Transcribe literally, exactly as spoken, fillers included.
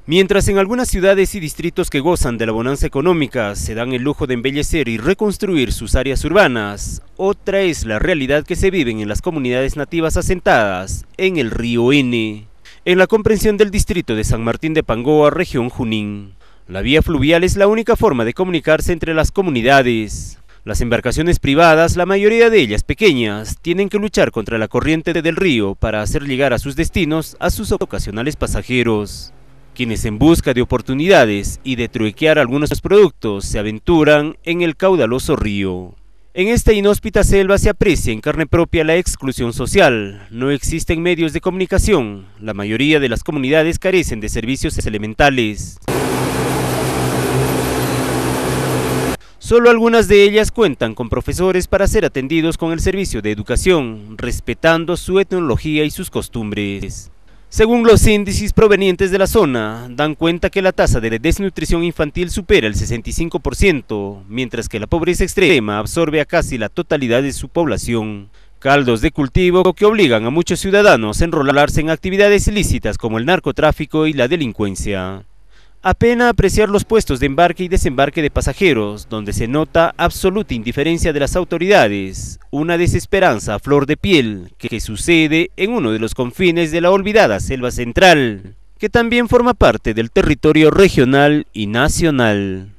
Mientras en algunas ciudades y distritos que gozan de la bonanza económica se dan el lujo de embellecer y reconstruir sus áreas urbanas, otra es la realidad que se viven en las comunidades nativas asentadas en el río Ene, en la comprensión del distrito de San Martín de Pangoa, región Junín. La vía fluvial es la única forma de comunicarse entre las comunidades. Las embarcaciones privadas, la mayoría de ellas pequeñas, tienen que luchar contra la corriente del río para hacer llegar a sus destinos a sus ocasionales pasajeros, quienes en busca de oportunidades y de truequear algunos productos se aventuran en el caudaloso río. En esta inhóspita selva se aprecia en carne propia la exclusión social, no existen medios de comunicación, la mayoría de las comunidades carecen de servicios elementales. Solo algunas de ellas cuentan con profesores para ser atendidos con el servicio de educación, respetando su etnología y sus costumbres. Según los índices provenientes de la zona, dan cuenta que la tasa de desnutrición infantil supera el sesenta y cinco por ciento, mientras que la pobreza extrema absorbe a casi la totalidad de su población. Caldos de cultivo que obligan a muchos ciudadanos a enrolarse en actividades ilícitas como el narcotráfico y la delincuencia. Apena apreciar los puestos de embarque y desembarque de pasajeros, donde se nota absoluta indiferencia de las autoridades, una desesperanza a flor de piel que sucede en uno de los confines de la olvidada selva central, que también forma parte del territorio regional y nacional.